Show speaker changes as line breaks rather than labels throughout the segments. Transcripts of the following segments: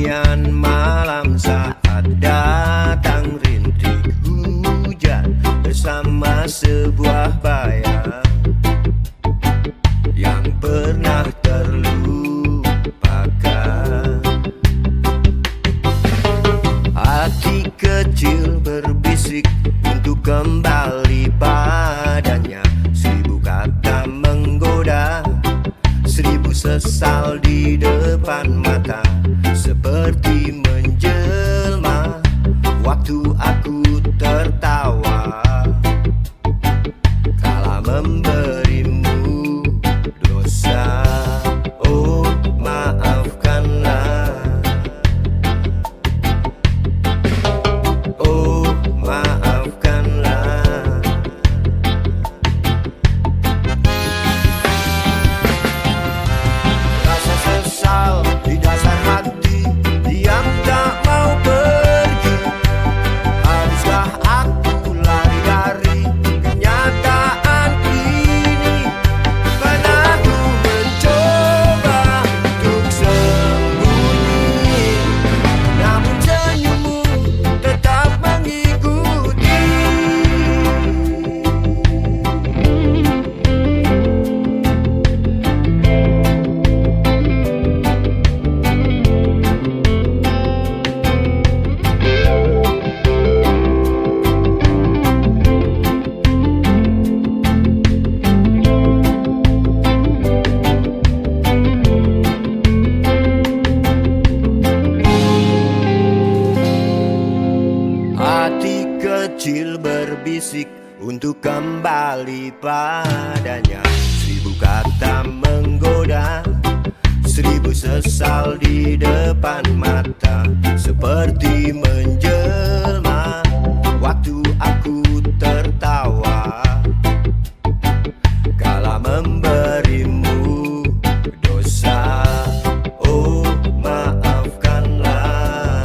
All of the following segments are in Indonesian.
kesunyian malam saat datang rintik hujan bersama sebuah bayang yang pernah terlupakan. Hati kecil berbisik untuk kembali padanya. Seribu kata menggoda, seribu sesal di depan mata. Seperti menjelma waktu aku tertawa kala memberimu dosa. Oh maafkanlah, oh maafkanlah. Rasa sesal di dasar hati, diam tak mau pergi. Haruskah aku lari dari kenyataan ini? Pernah ku mencoba untuk sembunyi, namun senyummu tetap mengikuti. Hati kecil berbisik untuk kembali padanya. Seribu kata menggoda, seribu sesal di depan mata. Seperti menjelma waktu aku tertawa kala memberimu dosa. Oh maafkanlah,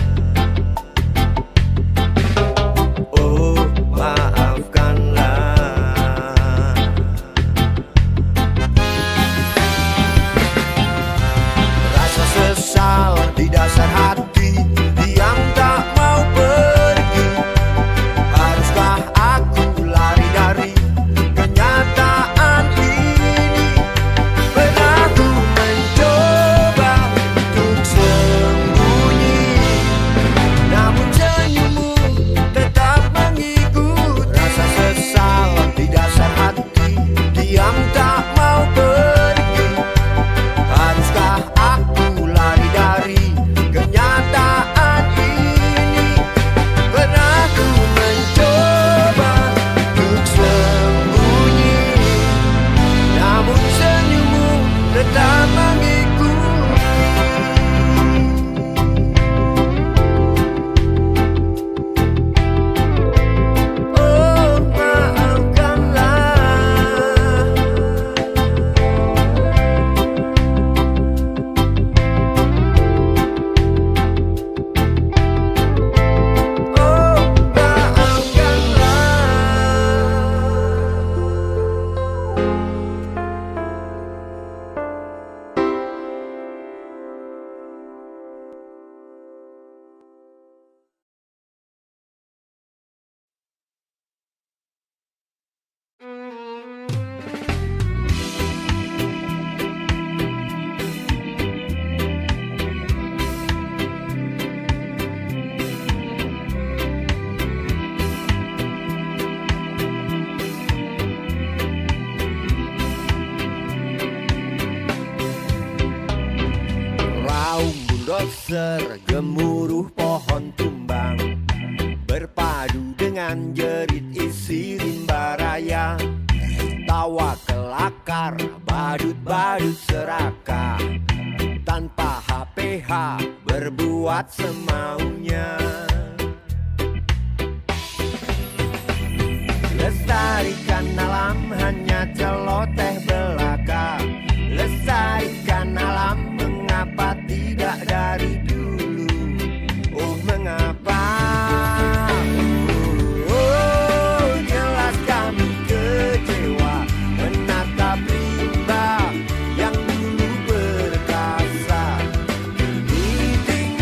oh maafkanlah. Rasa sesal di dasar hati, diam tak mau pergi. Haruskah aku lari dari kenyataan ini? Pernah ku mencoba untuk sembunyi, namun senyummu tetap mengikuti. Rasa sesal di dasar hati, diam tak mau pergi. Haruskah aku lari dari kenyataan ini? Pernah ku mencoba untuk sembunyi, namun senyummu tetap mengikuti. Oh maafkanlah, oh raung bulldozer, gemuruh pohon tumbang, berpadu dengan jerit isi rimba raya. Tawa kelakar, badut-badut serakah, tanpa HPH berbuat semaunya. Lestarikan alam hanya celoteh belaka. Lestarikan alam, mengapa tidak dari dulu? Oh mengapa? Oh jelas kami kecewa menatap rimba yang dulu berkasa. Kini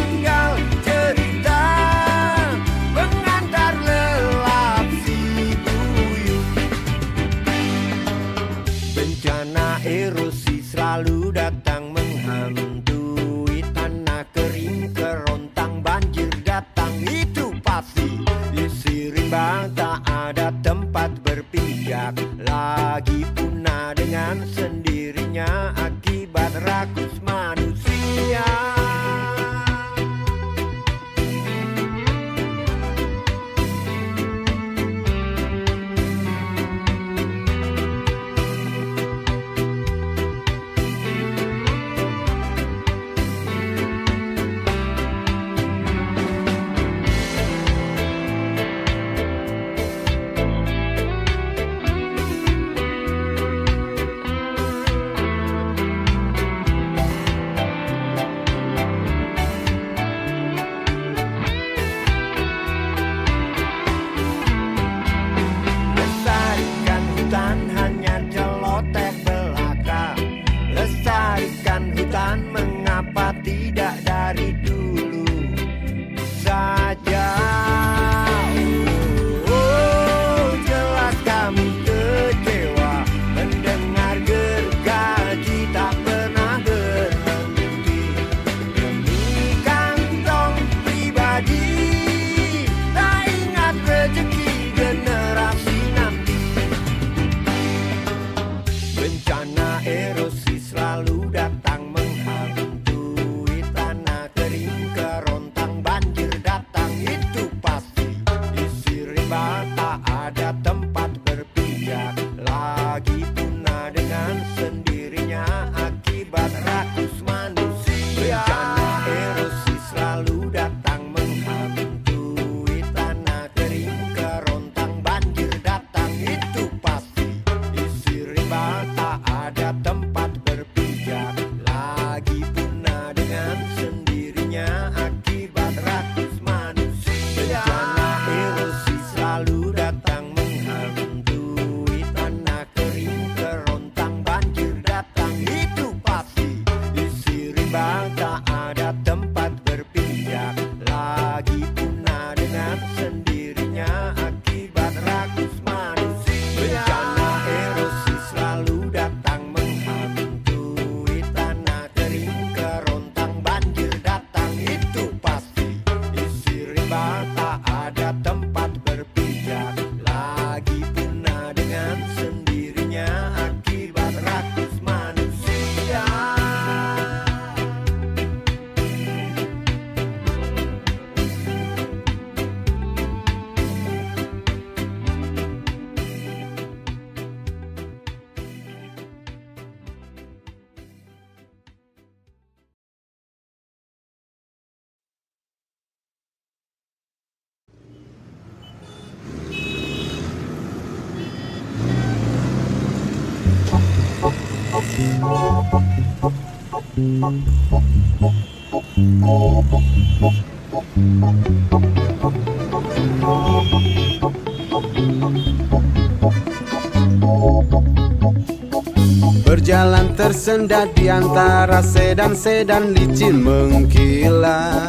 Berjalan tersendat di antara sedan-sedan licin mengkilat,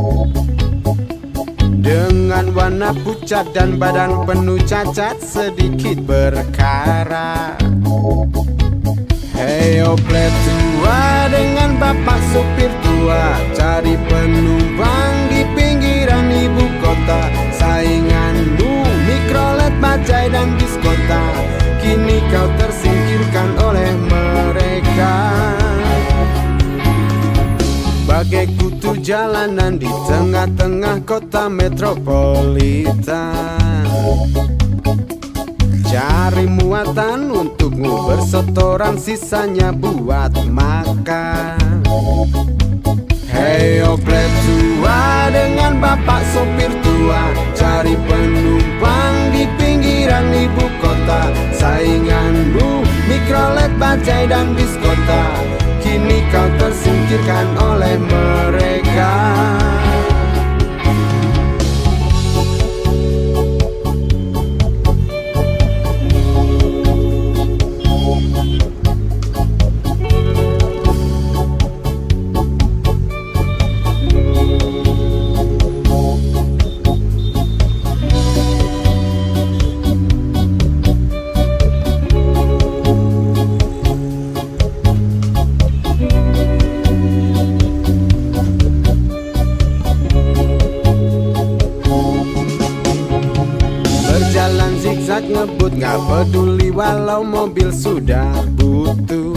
dengan warna pucat dan badan penuh cacat sedikit berkarat. Hei oplet tua dengan bapak supir tua, cari penumpang di pinggiran ibu kota. Sainganmu mikrolet, bajai dan biskota, kini kau tersingkirkan oleh mereka. Bagai kutu jalanan di tengah-tengah kota metropolitan, cari muatan untukmu bersetoran, sisanya buat makan. Hei oplet tua dengan bapak sopir tua, cari penumpang di pinggiran ibu kota. Sainganmu mikrolet, bajai dan biskota, kini kau tersingkirkan oleh mereka. Zigzag ngebut, gak peduli walau mobil sudah butuh.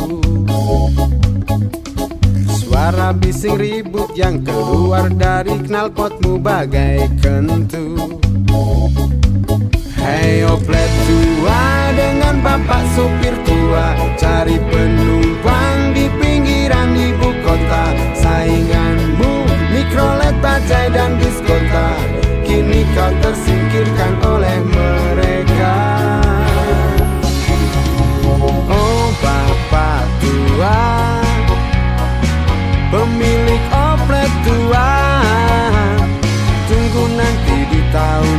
Suara bising ribut yang keluar dari knalpotmu bagai kentu. Hei oplet tua dengan bapak supir tua, cari penumpang di pinggiran ibu kota. Sainganmu mikrolet, bajai dan biskota, kini kau tersingkirkan oleh mereka. Oh bapak tua, pemilik oplet tua, tunggu nanti di tahun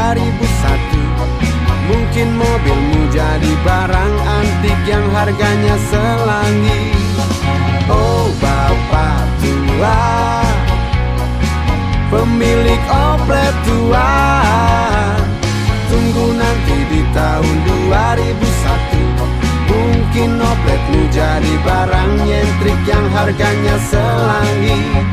2001, mungkin mobilmu jadi barang antik yang harganya selangit. Oh bapak tua, pemilik oplet tua, tunggu nanti di tahun 2001, mungkin opletmu jadi barang nyentrik yang harganya selangit.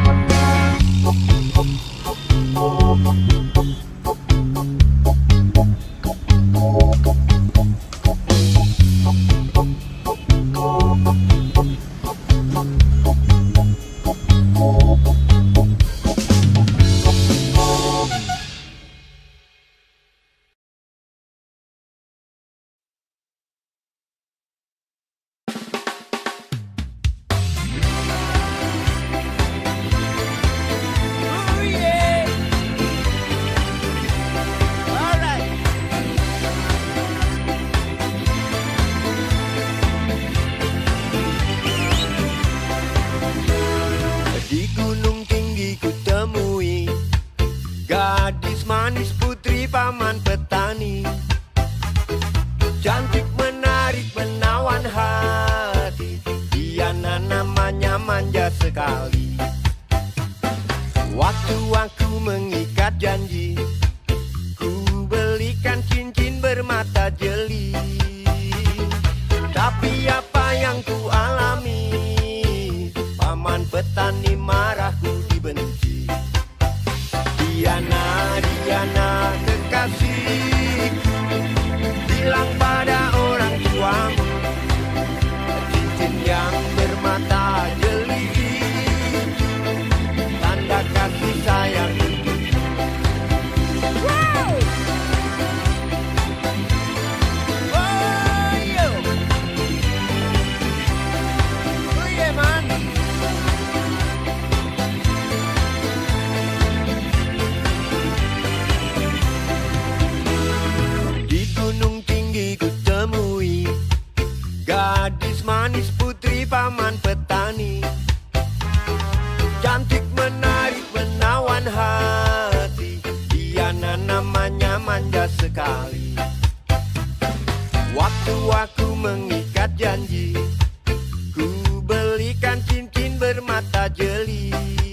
Manis putri paman petani, cantik menarik menawan hati. Dia namanya manja sekali. Waktu aku mengikat janji, ku belikan cincin bermata jeli. Tapi apa yang ku alami, paman petani marahku dibenci. Diana kekasih, bilang pada orang tuamu, cincin yang bermata jeli, tanda kasih sayang. Wow! Oh yo, oh yeah man. sekali. Waktu aku mengikat janji, ku belikan cincin bermata jeli.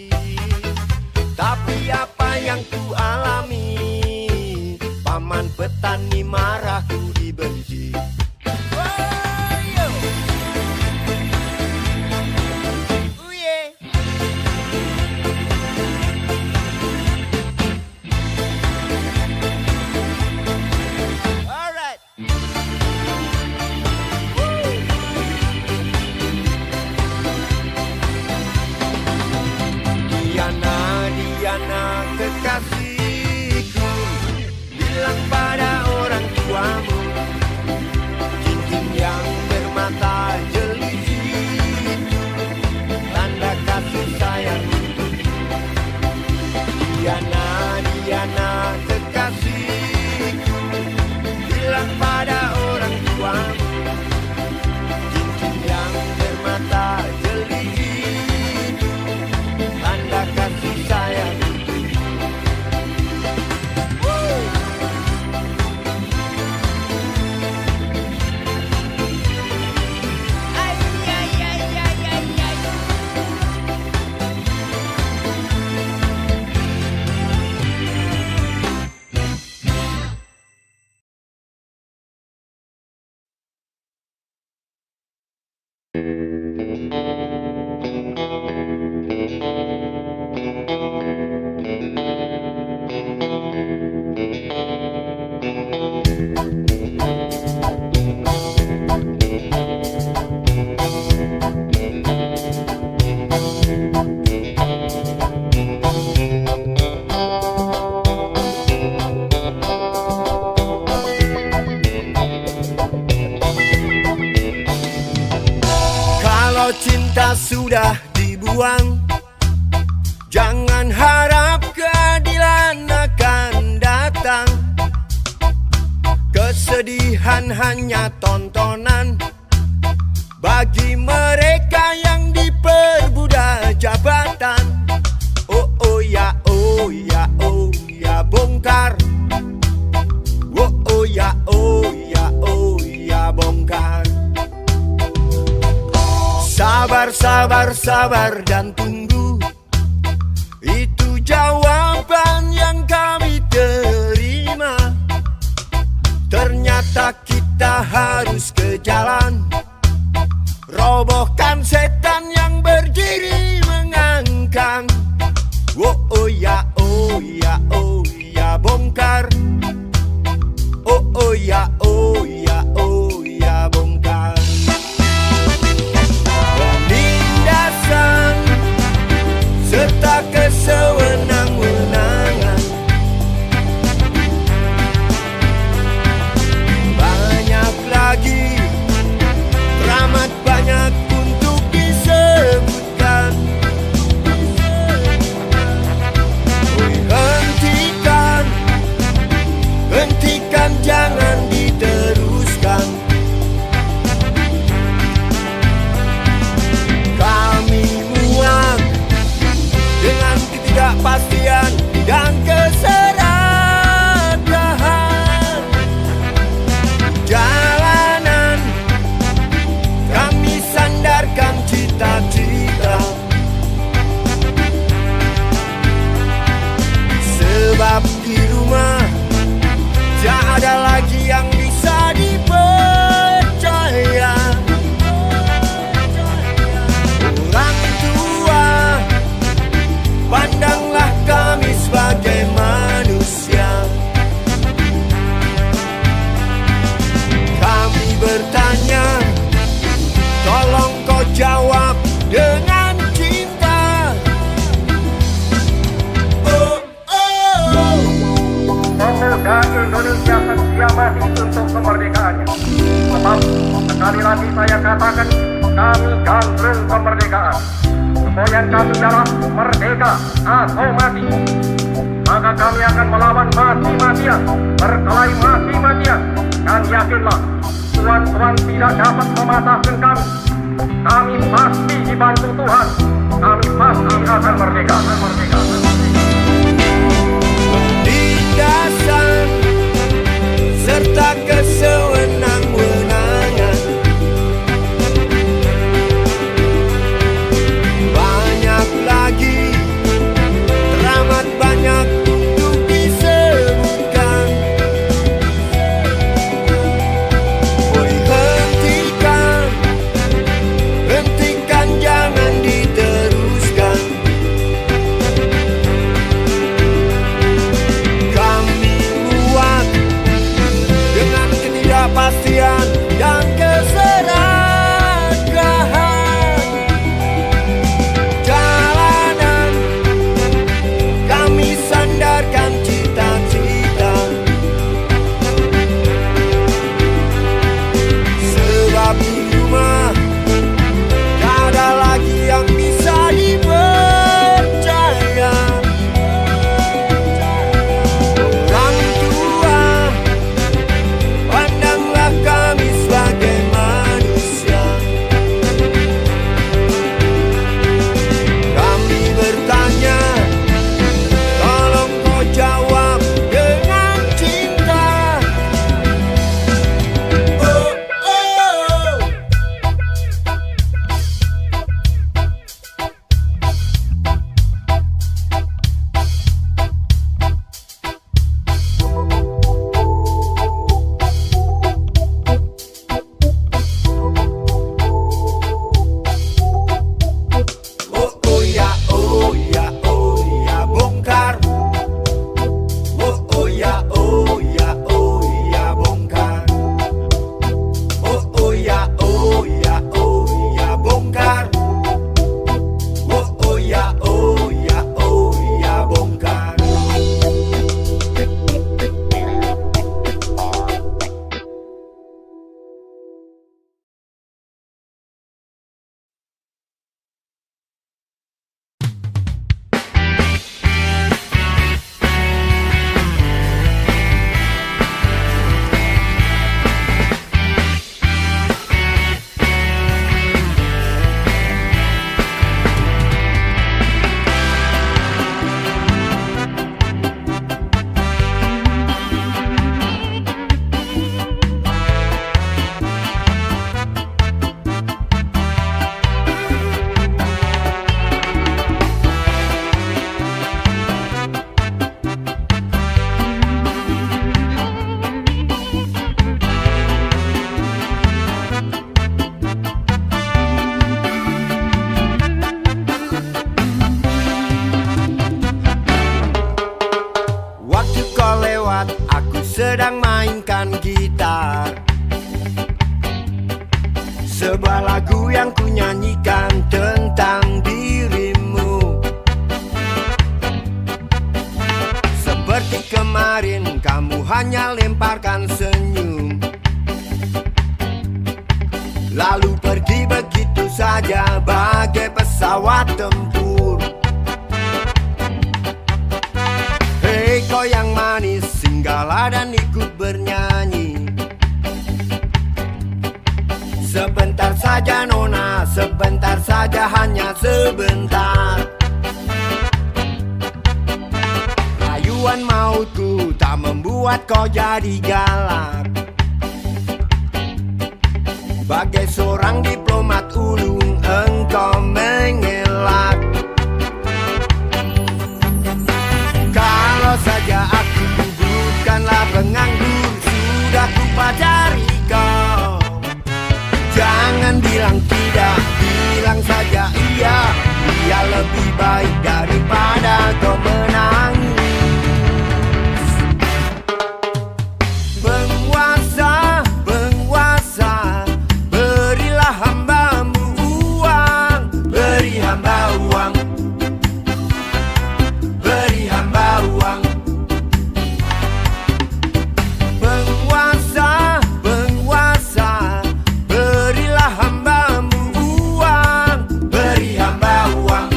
Tapi apa yang ku alami, paman petani marah, ku dibenci. Diana kekasihku, bilang pada orang tuamu, cincin yang bermata jeli itu tanda kasih sayang. Diana kekasihku, bilang pada orang tuamu, cincin yang bermata jeli itu tanda kasih sayang. Kalau cinta sudah dibuang, jangan harap keadilan akan datang. Kesedihan hanya tontonan bagi mereka yang diperbudak jabatan. Oh oh ya, oh ya, oh ya, bongkar. Oh oh ya, oh ya, oh ya, bongkar. Sabar, sabar, sabar dan tunggu, itu jawaban yang kami terima. Ternyata kita harus ke jalan, robohkan setan yang berdiri mengangkang. Oh oh ya, oh ya, oh ya, bongkar. Oh oh ya, oh ya, oh ya, bongkar. Serta kesewenang-wenangan, banyak lagi, teramat banyak untuk disebutkan. Hentikan, hentikan, jangan diteruskan. Kami muak dengan ketidakpastian dan keserakahan jalanan. Kami sandarkan cita-cita, sebab di rumah tak ada lagi yang bisa dipercaya. Orang tua, pandanglah kami sebagai manusia. Kami bertanya, tolong kau jawab dengan cinta. Oh, oh.
Pemuda Indonesia setia mati untuk kemerdekaannya. Sebab sekali lagi saya katakan, kami gandrung kemerdekaan. Semboyan kami adalah merdeka atau mati. Maka kami akan melawan mati-matian, berkelahi mati-matian. Dan yakinlah, tuan-tuan tidak dapat mematahkan kami. Kami pasti dibantu Tuhan. Kami pasti akan merdeka.
Penindasan pesawat tempur. Hei kau yang manis, singgahlah dan ikut bernyanyi. Sebentar saja nona, sebentar saja, hanya sebentar. Rayuan mautku tak membuat kau jadi galak. Bagai seorang diplomat ulung engkau mengelak. Kalau saja aku bukanlah penganggur, sudah kupajari kau. Jangan bilang tidak, bilang saja iya. Ia lebih baik daripada kau menangis. Penguasa, penguasa, berilah hambamu uang. Beri hamba uang, beri hamba uang. Penguasa, penguasa, berilah hambamu uang. Beri hamba uang,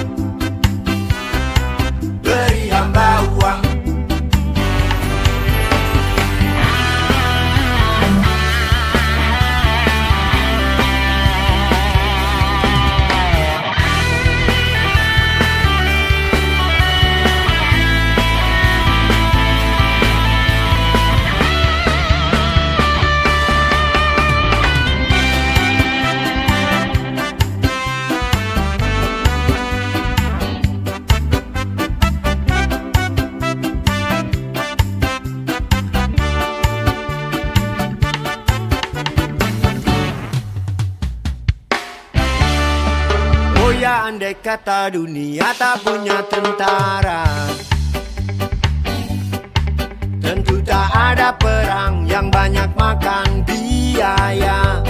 beri hamba uang. Oh ya, andai kata dunia tak punya tentara, tentu tak ada perang yang banyak makan biaya.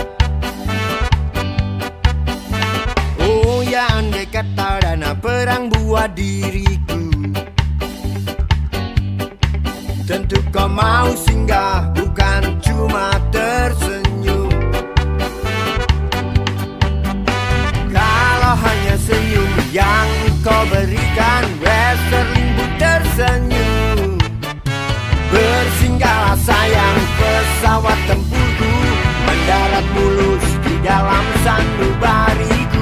Oh ya, andai kata dana perang buat diriku, tentu kau mau singgah, bukan cuma tersenyum. Kalau hanya senyum yang kau berikan, Westerling pun tersenyum. Bersinggahlah sayang, pesawat tempurku mendarat mulus di dalam sanubariku.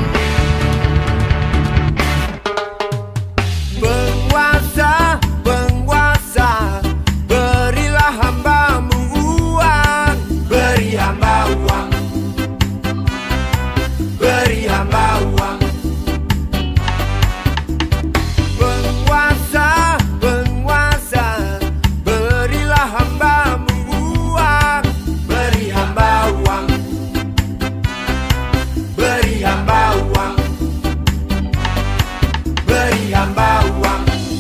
Penguasa, penguasa, berilah hambamu uang. Beri hamba uang, beri hamba uang. Penguasa, penguasa, berilah hambamu uang. Beri hamba uang, beri hamba uang, beri hamba uang.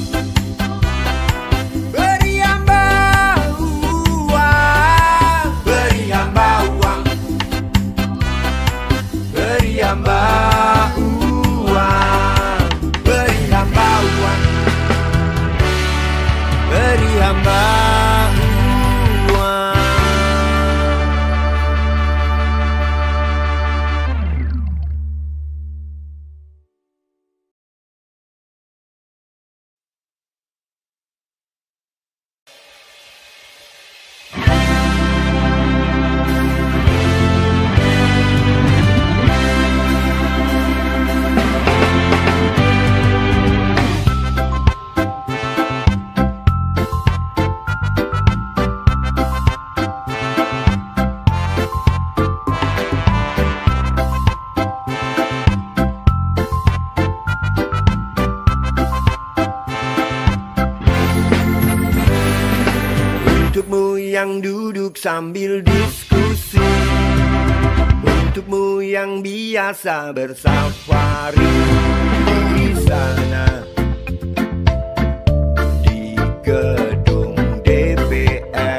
Beri hamba uang, beri hamba uang, beri hamba uang, beri hamba uang, beri hamba uang. Untukmu yang duduk sambil diskusi, untukmu yang biasa bersafari di sana, di gedung DPR.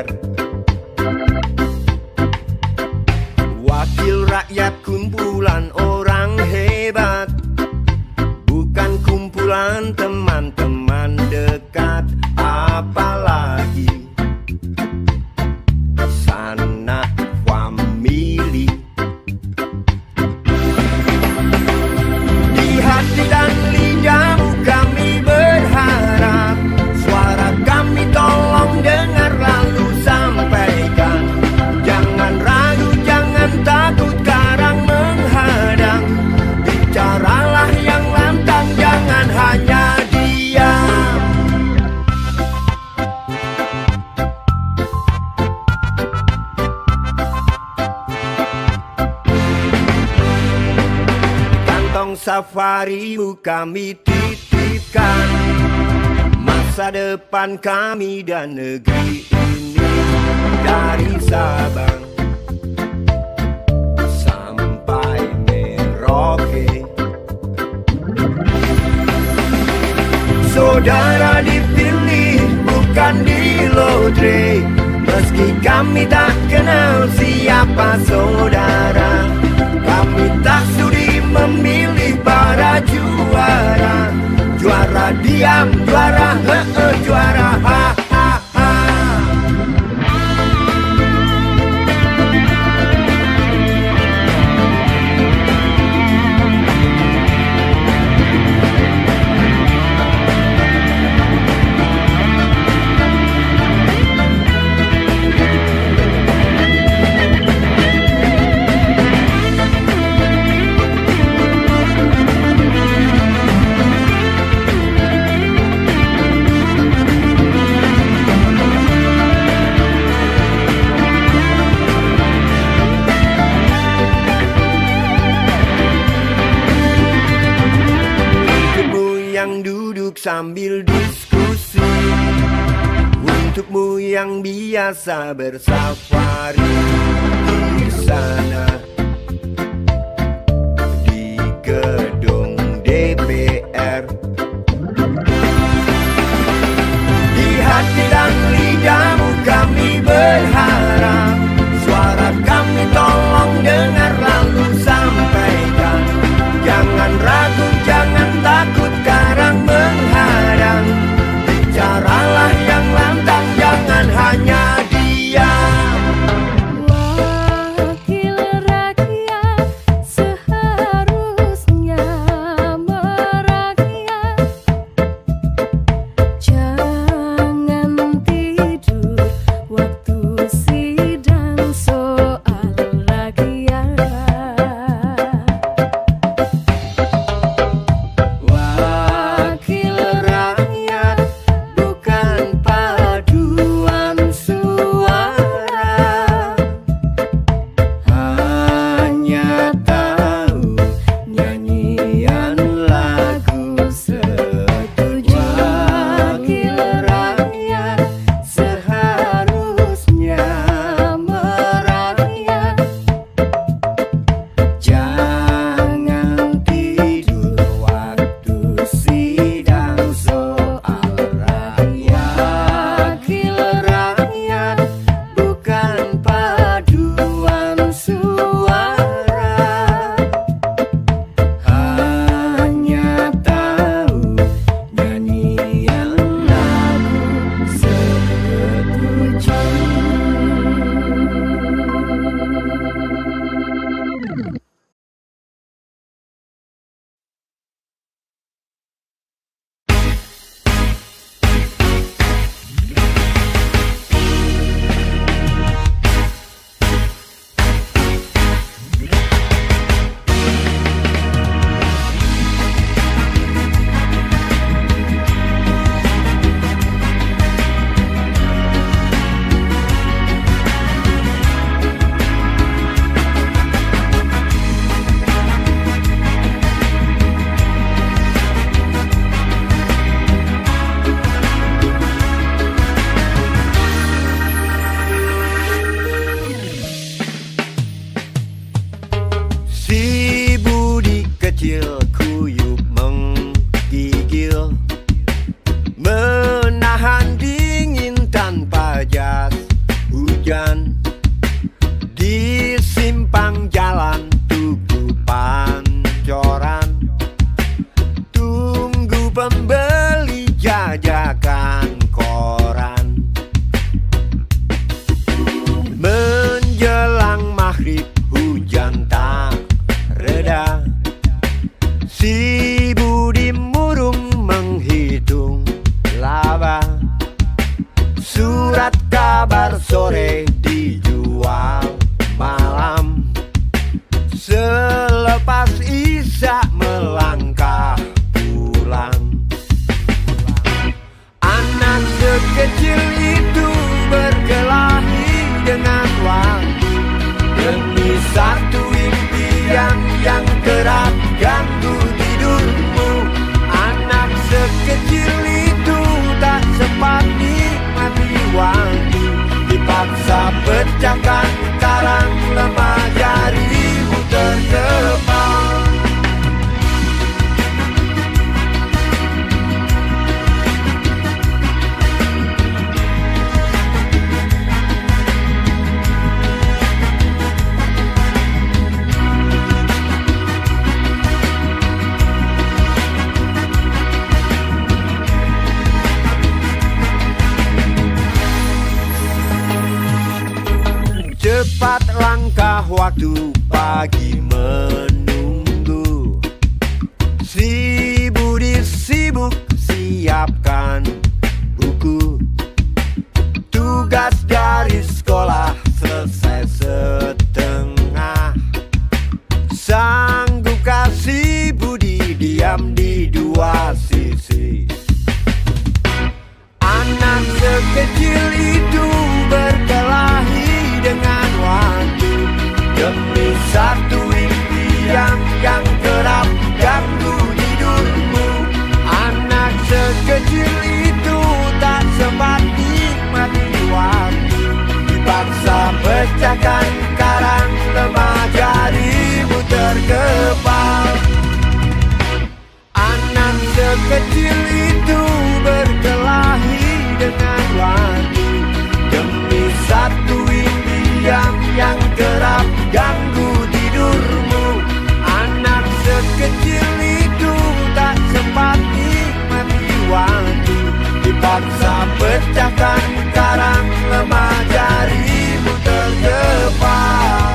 Wakil rakyat kumpulan orang hebat, bukan kumpulan teman-teman dekat, apalagi sanak famili. Di hati dan safarimu kami titipkan masa depan kami dan negeri ini. Dari Sabang sampai Merauke, saudara dipilih bukan di lotre. Meski kami tak kenal siapa saudara, kami tak sudi memilih para juara. Juara diam, juara juara ha ha ha. Sambil diskusi, untukmu yang biasa bersafari di sana di gedung DPR. Di hati dan lidahmu kami berharap, suara kami tolong dengar lalu sampaikan. Jangan ragu, jangan takut, karang menghadang. Bicaralah yang lantang, jangan hanya diam.
Wakil rakyat seharusnya merakyat. Jangan tidur waktu sidang soal rakyat.
pecahkan karang lemah jarimu terkepal. Cepat langkah waktu pagi menunggu, si Budi sibuk siapkan buku. Tugas dari sekolah selesai setengah. Sanggupkah si Budi diam di dua sisi? Anak sekecil itu berkelahi dengan waktu demi satu impian yang kerap ganggu tidurmu. Anak sekecil itu tak sempat nikmati waktu, dipaksa pecahkan karang lemah jarimu terkepal. Anak sekecil itu berkelahi dengan waktu demi satu impian yang kerap ganggu tidurmu. Anak sekecil itu tak sempat nikmati waktu, dipaksa pecahkan karang lemah jarimu terkepal.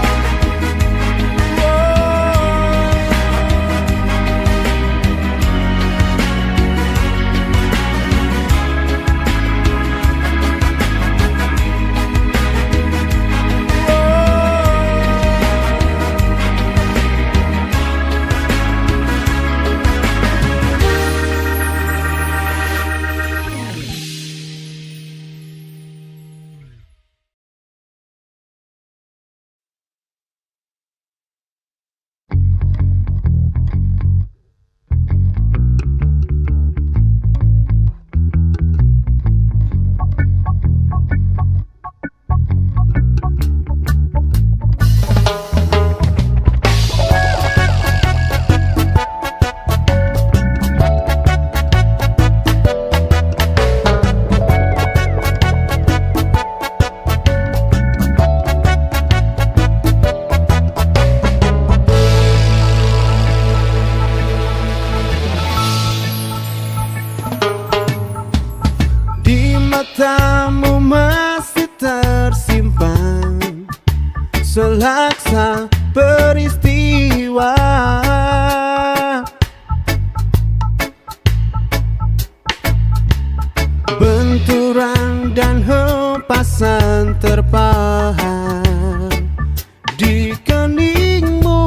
Matamu masih tersimpan selaksa peristiwa, benturan dan hempasan terpahat di keningmu.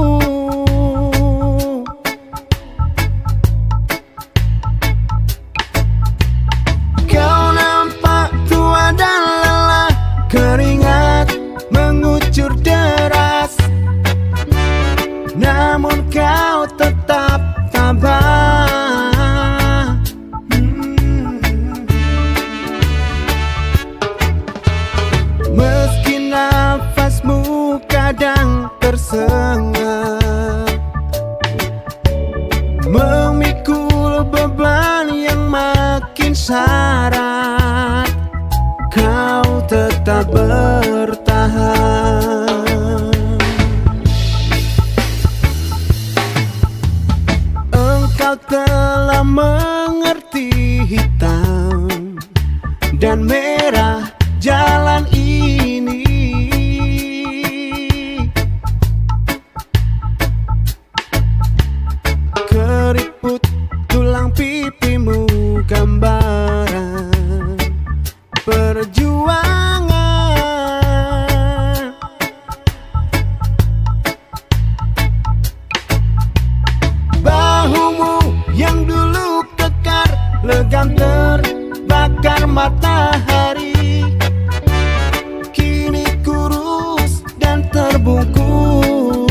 Keringat mengucur deras, namun kau tetap tabah. Meski nafasmu kadang tersengat, memikul beban yang makin syarat, kau tetap bertahan. Engkau telah mengerti hitam dan merah jalan ini. Keriput tulang pipimu gambaran perjuangan. Bahumu yang dulu kekar legam terbakar matahari, kini kurus dan terbungkuk.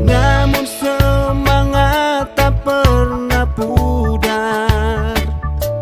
Namun semangat tak pernah pudar,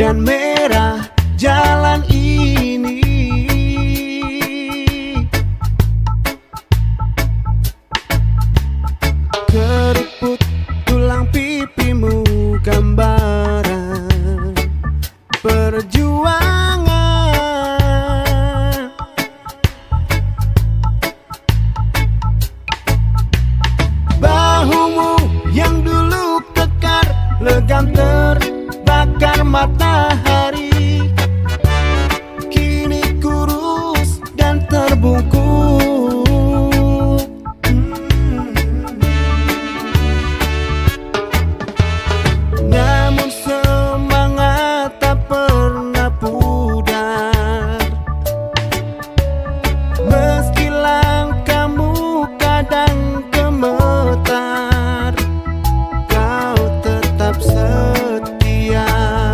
dan merah jalan ini. Keriput tulang pipimu gambaran perjuangan. Bahumu yang dulu kekar legam terbakar matahari, kini kurus dan terbungkuk. Namun semangat tak pernah pudar, meski langkahmu kadang gemetar, kau tetap setia.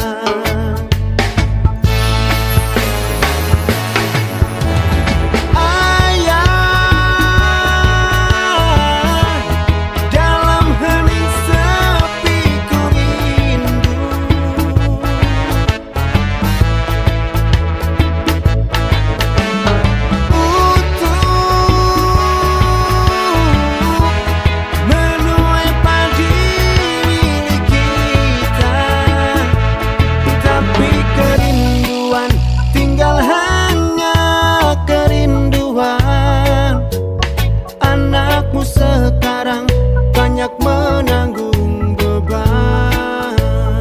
Ayah, dalam hening sepi ku rindu. Menuai padi milik kita, tapi kerinduan tinggal hanya kerinduan. Anakmu sekarang banyak menanggung beban.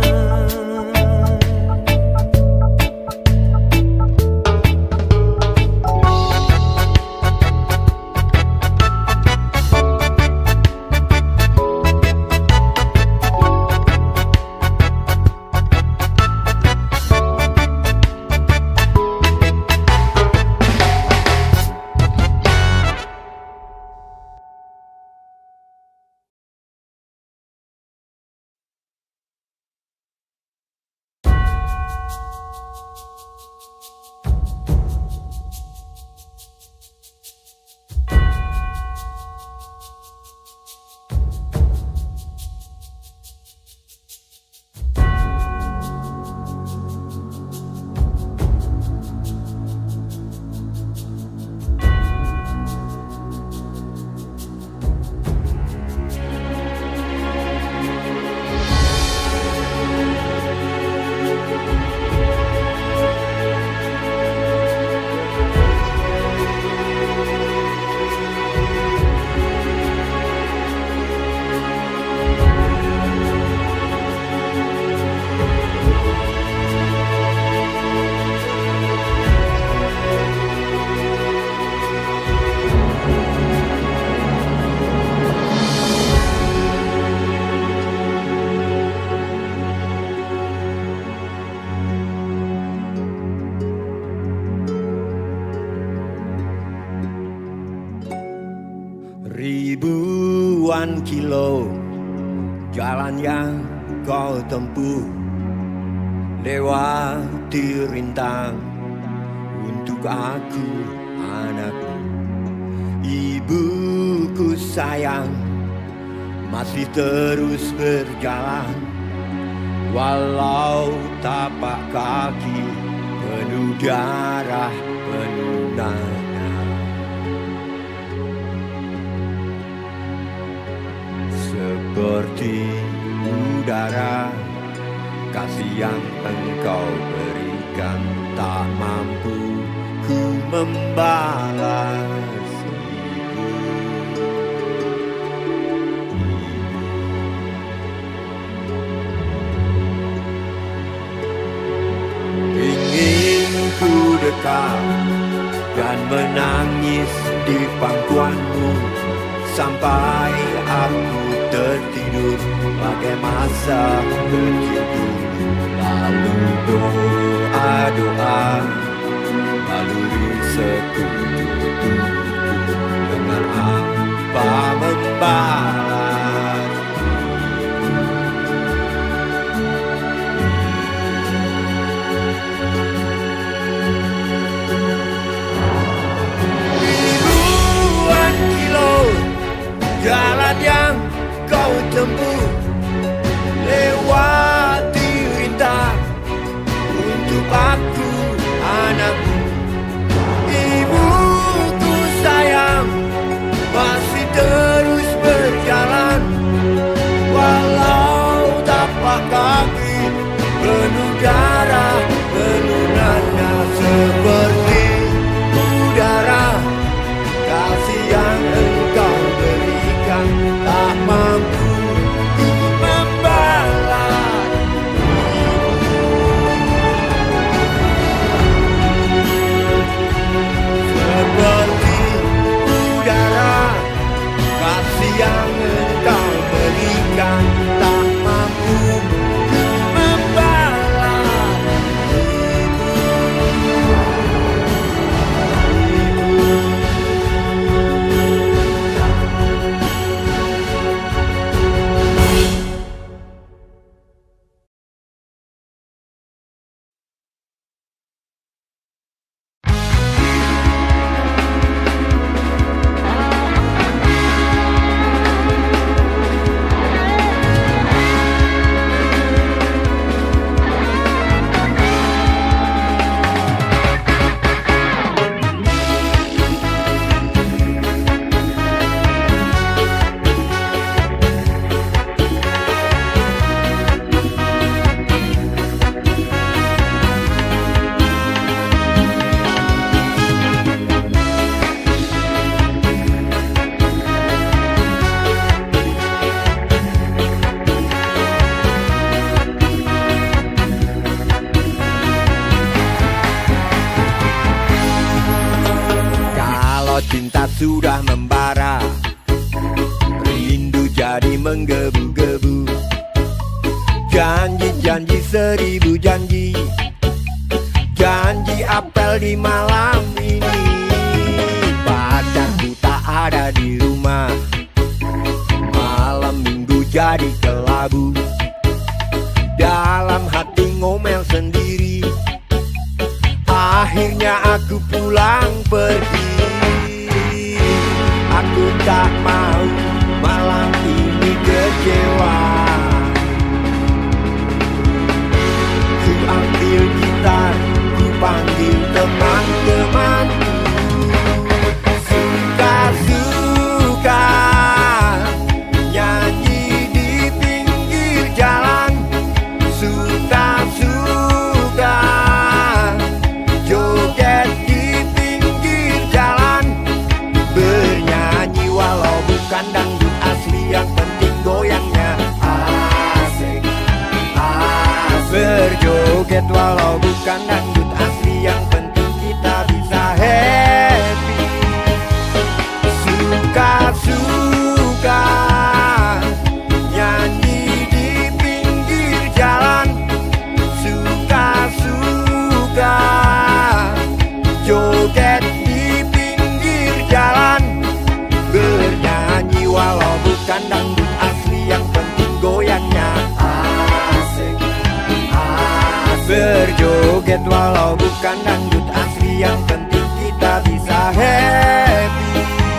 Ribuan kilo jalan yang kau tempuh, lewati rintang untuk aku anakmu. Ibuku sayang masih terus berjalan, walau tapak kaki penuh darah penuh nanah. Seperti udara, kasih yang engkau berikan tak mampu ku membalas. Ingin ku dekat dan menangis di pangkuanmu sampai aku tertidur bagai masa kecil dulu. Lalu doa-doa, lalu sekutu dengan apa membalas. Ribuan kilo jalan yang kau tempuh, lewati rintang
sudah membara, rindu jadi menggebu-gebu. Janji-janji seribu janji, janji apel di malam ini. Pacarku tak ada di rumah, malam minggu jadi kelabu. Dalam hati ngomel sendiri, akhirnya aku pulang pergi. Aku tak mau malam ini kecewa. Ku ambil gitar, ku panggil teman-temanku. Suka-suka nyanyi di pinggir jalan. Suka-suka joget di pinggir jalan. Bernyanyi walau bukan dangdut asli, yang penting goyangnya asik, asik. Berjoget walau bukan dangdut asli, yang penting kita bisa happy. Suka-suka nyanyi di pinggir jalan. Suka-suka joget di pinggir jalan. Bernyanyi walau bukan dangdut asli, yang penting goyangnya asik, asik. Berjoget walau bukan dangdut asli, yang penting kita bisa happy.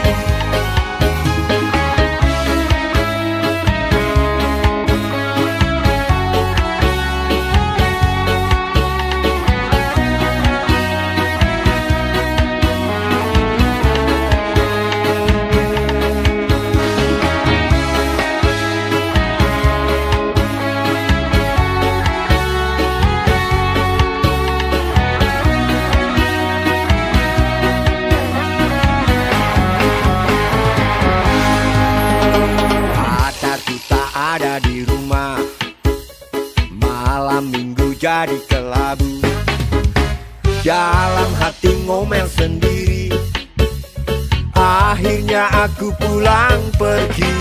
Ada di rumah, malam minggu jadi kelabu. Dalam hati ngomel sendiri, akhirnya aku pulang pergi.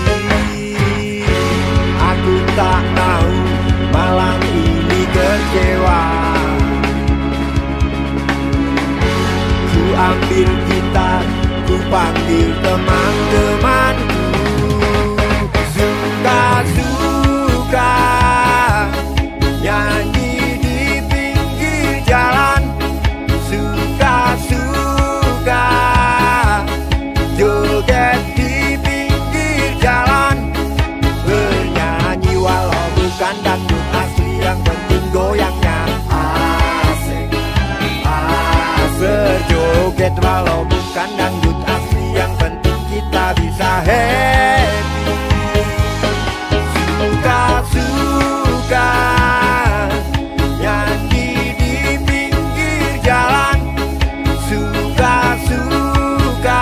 Aku tak mau malam ini kecewa. Ku ambil gitar, ku panggil teman-temanku. Suka-suka nyanyi di pinggir jalan. Suka-suka joget di pinggir jalan. Bernyanyi walau bukan dangdut asli, yang penting goyangnya asik, asik. Berjoget walau bukan dangdut asli, yang penting kita bisa happy. Suka-suka nyanyi di pinggir jalan. Suka-suka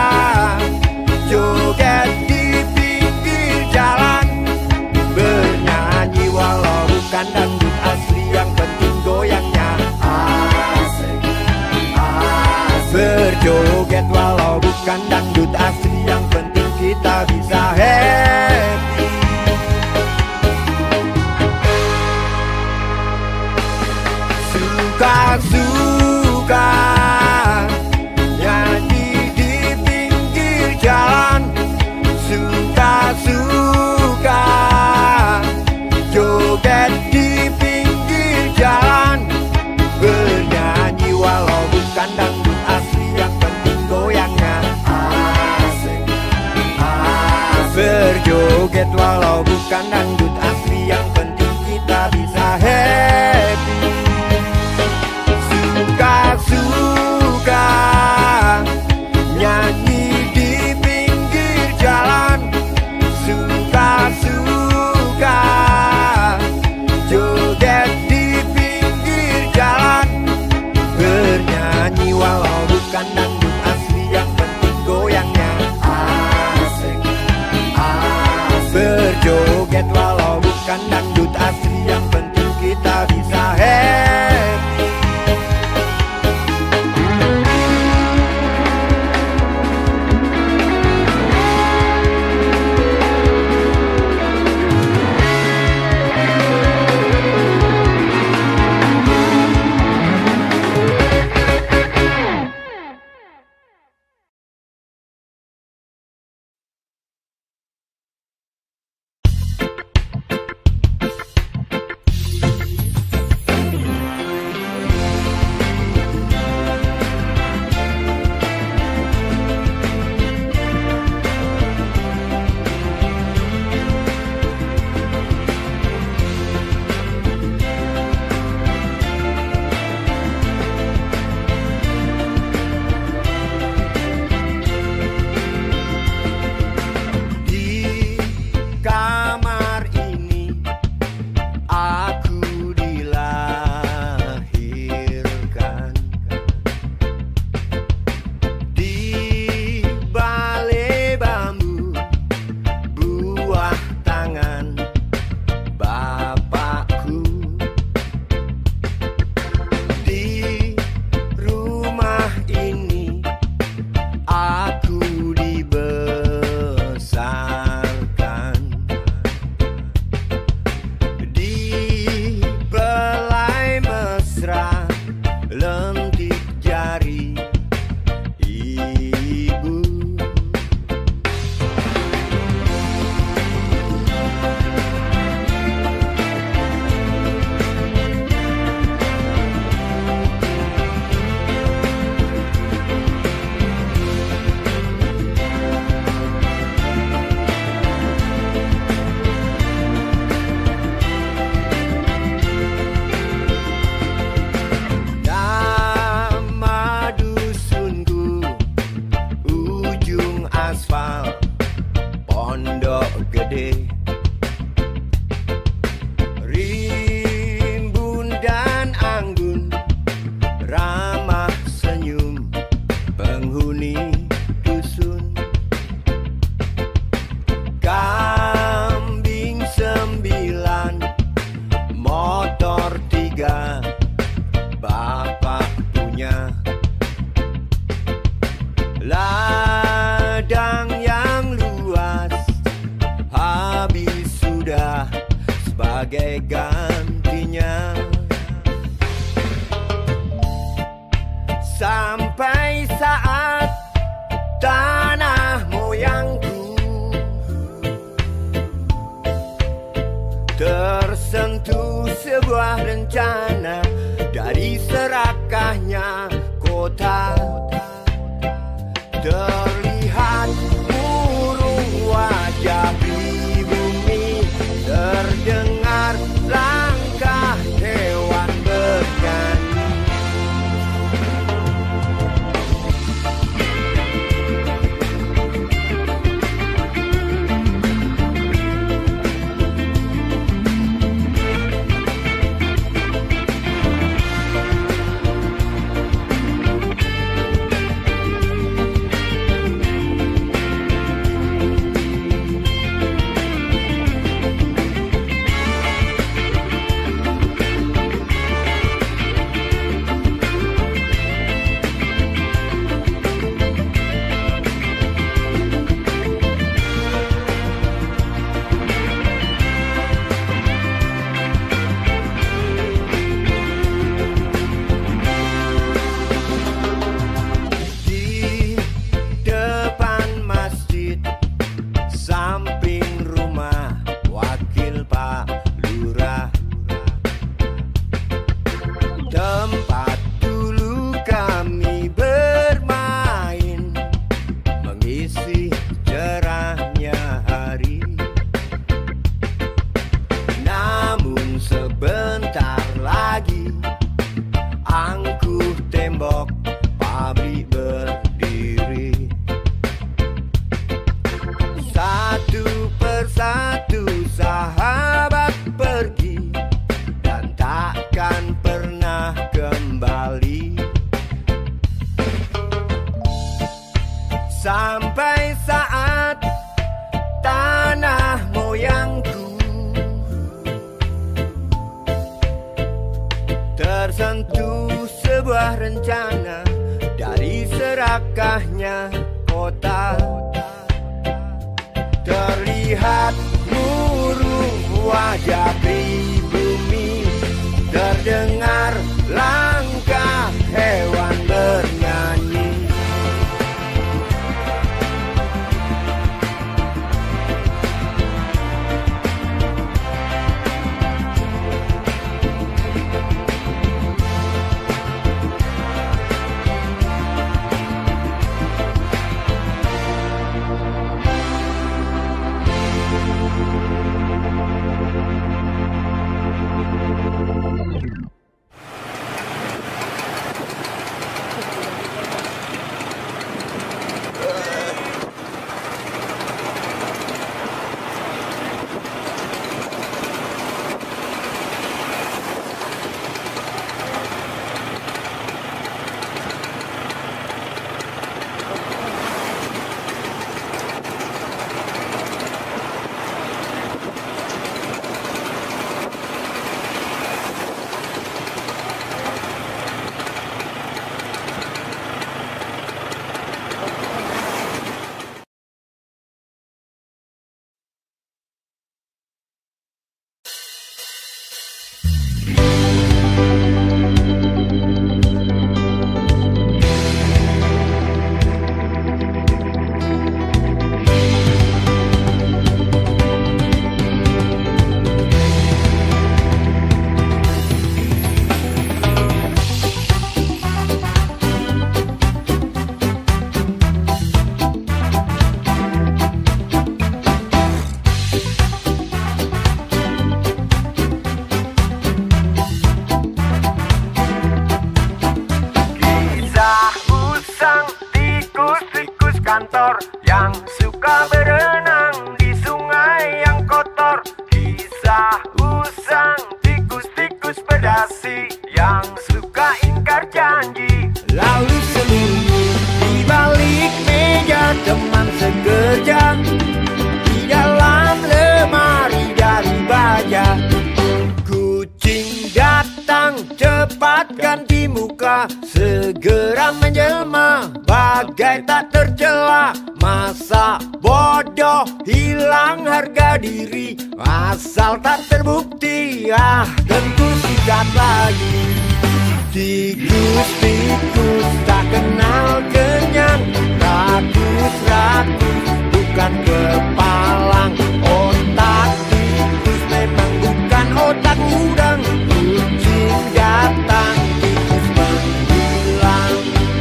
joget di pinggir jalan. Bernyanyi walau bukan dangdut asli, yang penting goyangnya asik, asik. Berjoget walau bukan dangdut asli, yang penting kita bisa happy. Suka-suka nyanyi di pinggir jalan. Suka-suka joget di pinggir jalan. Bernyanyi walau bukan dangdut asli, yang penting goyangnya asik, asik. Berjoget walau bukan dangdut asli, yang penting kita bisa happy. saat tanah moyangku tersentuh sebuah rencana dari serakahnya kota. Terlihat burung wajah di bumi, terdengar langkah hewan bernyanyi. Tempat dulu kami bermain, mengisi cerahnya hari. Namun sebentar lagi angkuh tembok pabrik berdiri. Satu persatu sahabat pergi dan takkan pernah kembali. Sampai saat tanah moyangku tersentuh sebuah rencana dari serakahnya kota. Terlihat murung wajah pribumi, terdengar langkah hewan bernyanyi. Kantor yang suka berenang di sungai yang kotor. Kisah usang tikus-tikus pedasi yang suka ingkar janji. Lalu sembunyi di balik meja teman sekerja, di dalam lemari dari baja. Kucing datang cepat ganti muka, segera menjelma bagai tak tercela. Masa bodoh hilang harga diri, asal tak terbukti, tentu sikat lagi. Tikus-tikus tak tak kenal kenyang. Rakus-rakus bukan kepalang. Otak tikus memang bukan otak udang. Kucing datang, tikus menghilang.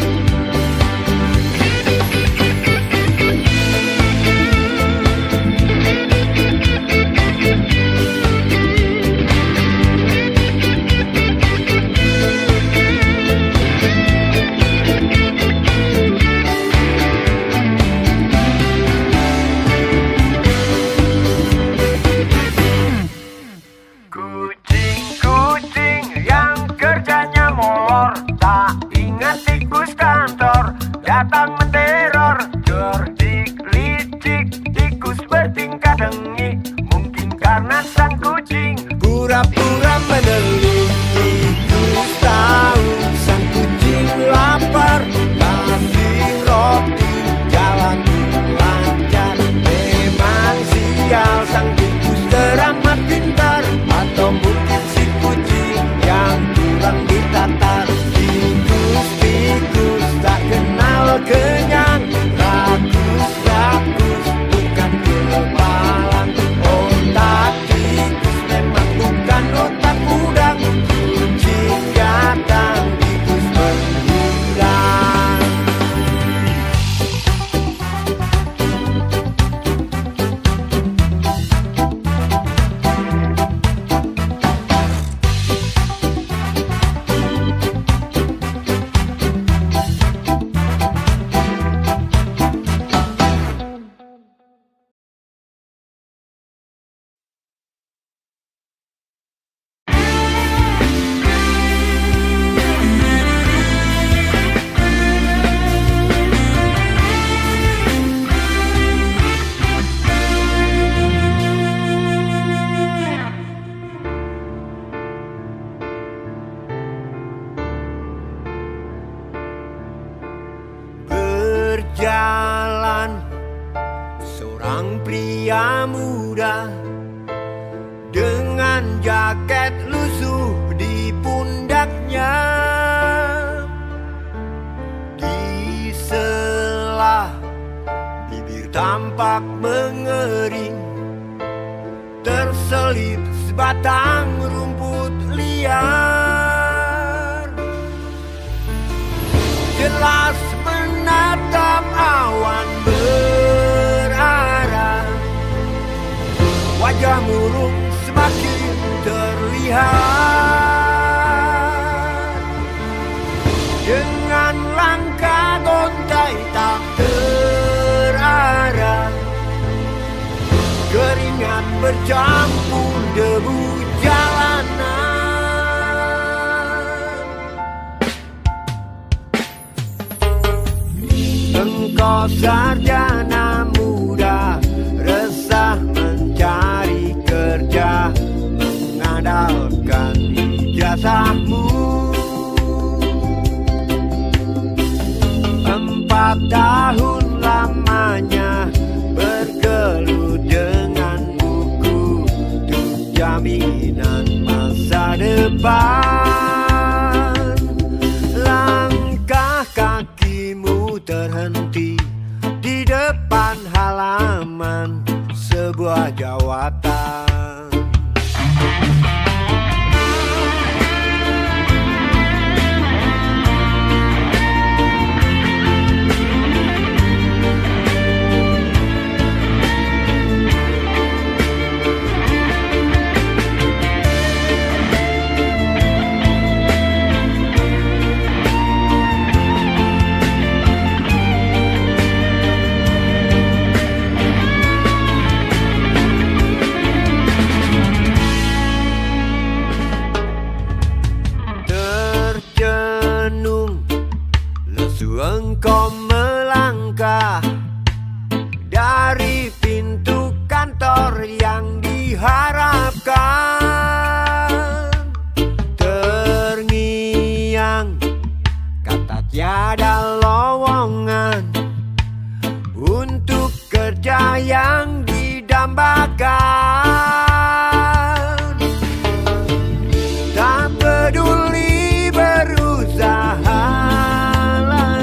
Kucing-kucing yang kerjanya molor, tak ingat tikus kantor datang menteror. Cerdik licik tikus bertingkah dengki, mungkin karena sang kucing
Pura-pura meneluh, tikus tahu sang kucing lapar. Kasih roti, jalan lancar. Memang sial sang tikus teramat pintar, atau mungkin si kucing yang kurang ditatar. Tikus-tikus tak kenal kenyang. Rakus-rakus bukan kepalang. Otak tikus memang bukan otak udang. Kucing datang, tikus menghilang. Berjalan seorang pria muda dengan jaket lusuh di pundaknya. Di sela bibir tampak mengering, terselip sebatang rumput liar. Jelas menatap awan berarah, wajah murung semakin terlihat. Dengan langkah gontai tak terarah, keringat bercampur debu jalanan. Engkau sarjana muda, resah mencari kerja, mengandalkan ijazahmu. 4 tahun lamanya bergelut dengan buku untuk jaminan masa depan. Langkah kakimu terhenti di depan halaman sebuah jawatan. Engkau melangkah dari pintu kantor yang diharapkan. Terngiang kata tiada lowongan untuk kerja yang didambakan. Tak peduli berusaha lagi,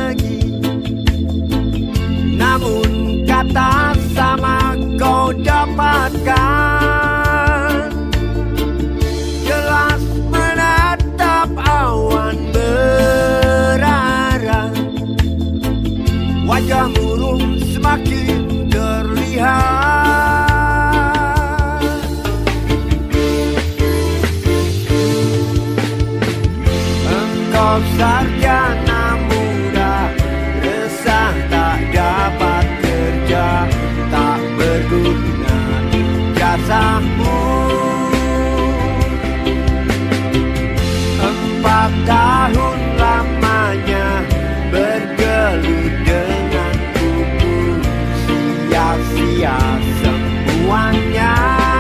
kau sarjana muda, resah tak dapat kerja, tak berguna jasamu. 4 tahun lamanya bergelut dengan buku, sia-sia semuanya.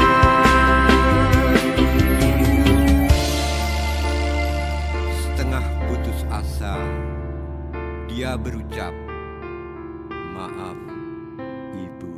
Setengah putus asa, dia berucap, "Maaf, Ibu."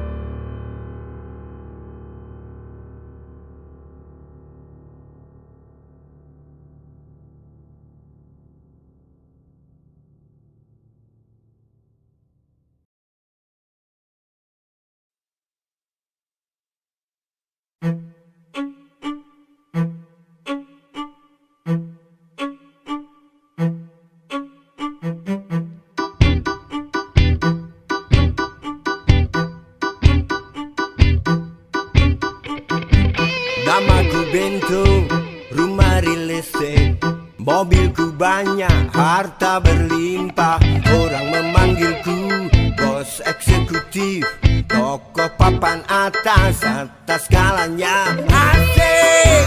Namaku Bento, rumah real estate, mobilku banyak, harta berlimpah. Orang memanggilku bos eksekutif, tokoh papan atas skalanya. Asik!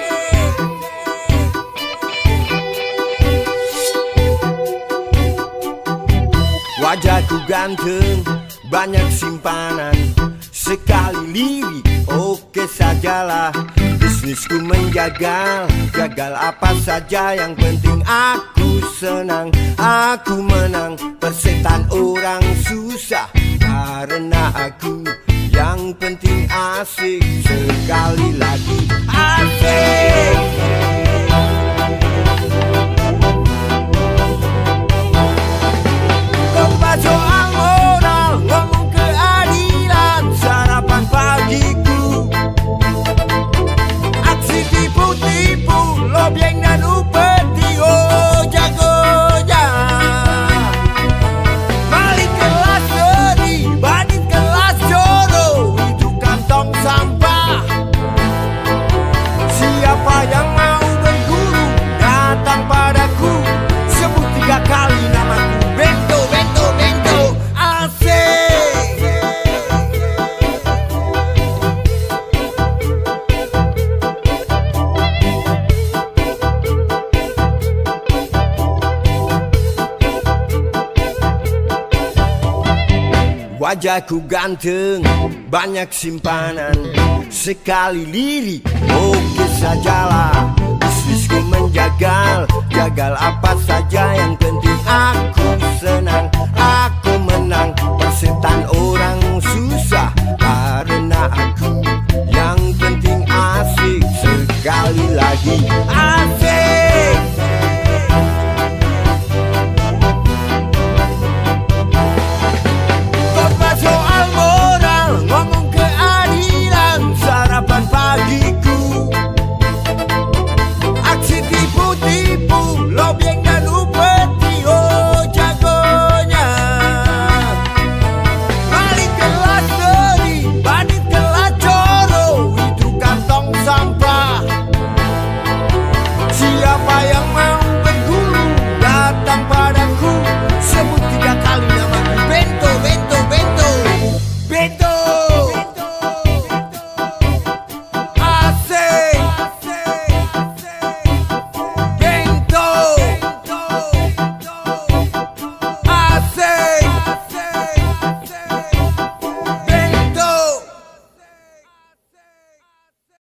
Wajahku ganteng, banyak simpanan, sekali lirik oke sajalah. Bisnisku menjagal, gagal apa saja, yang penting aku senang, aku menang. Persetan orang susah karena aku, yang penting asik. Sekali lagi asik. Kompas soal moral, ngomong keadilan, sarapan pagiku. Aksi tipu-tipu, lobyeng dan upeti, oh jagonya. Balik kelas seri, banding kelas joro, itu kantong sampah. Siapa yang mau berguru, datang padaku. Sebut 3 kali namaku, Bento, Bento, Bento, asik. Wajahku ganteng, banyak simpanan, sekali lirik oke sajalah. Bisnisku menjagal, gagal apa